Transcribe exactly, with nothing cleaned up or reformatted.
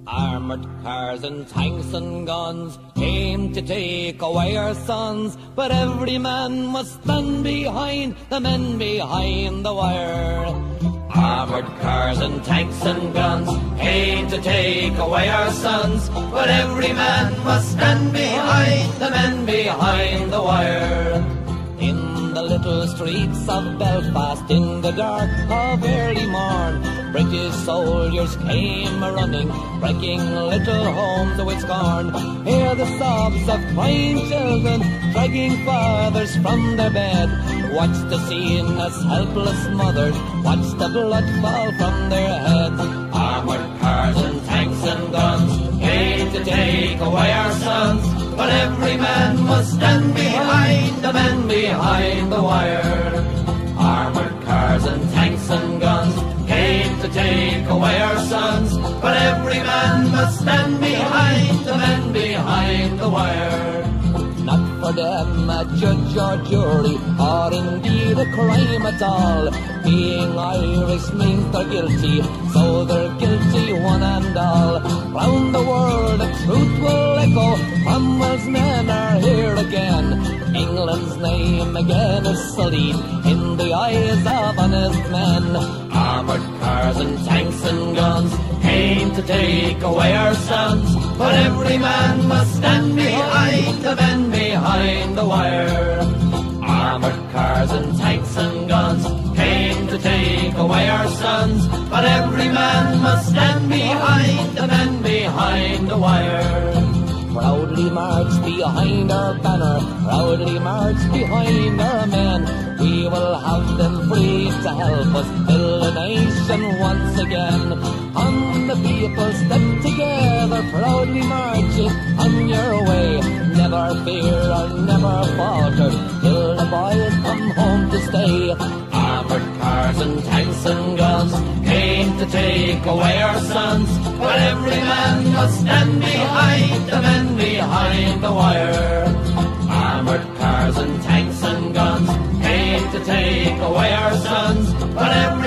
Armoured cars and tanks and guns came to take away our sons, but every man must stand behind the men behind the wire. Armoured cars and tanks and guns came to take away our sons, but every man must stand behind the men behind the wire. In the little streets of Belfast, in the dark of early morn, British soldiers came a-running, breaking little homes with scorn. Hear the sobs of crying children, dragging fathers from their bed. Watch the scene as helpless mothers watch the blood fall from their heads. Armoured cars and tanks and guns came to take away our sons, but every man must stand behind the men behind the wire. Armoured cars and tanks and guns came to take away our sons, but every man must stand behind the men behind the wire. Not for them a judge or jury, or indeed a crime at all. Being Irish means they're guilty, so they're guilty one and all. Round the world the truth will echo, Cromwell's men are here again. England's name again is sullied in the eyes of honest men. Armoured cars and tanks and guns came to take away our sons, but every man must stand behind the men behind the wire. Armoured cars and tanks and guns came to take away our sons, but every man must stand behind the men behind the wire. Proudly march behind our banner, proudly march behind our men. We will have them free to help us build a nation once again. On the people step together, proudly marching on your way. Never fear or never falter, till the boys come home to stay. Armoured cars and tanks and guns came to take away our sons, but every man must stand behind the men behind the wire. Armoured cars and tanks and guns came to take away our sons, but every